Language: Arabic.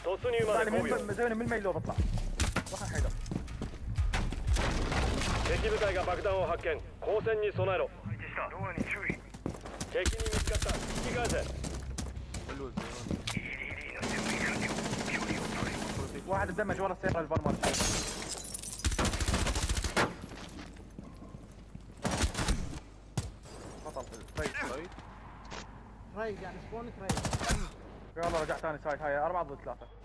突入まで5秒。 زين من الميلو بطلع. وخا حيدر. 敵部隊が爆弾を発見。交戦に備えろ。 ドアに注意。 敵に見つかった。引き返せ。 EDD の準備完了。距離を取れ。 واحد اتدمج ورا السيارة البرمر. بطل رايق رايق يعني سبونك رايق. يلا رجع ثاني سايد. هاي 4 ضد 3.